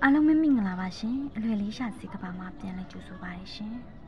အားလုံးပဲမင်္ဂလာပါရှင်အလွယ်လေးရှာစီကဘာမှာပြန်လဲကြိုဆိုပါရရှင်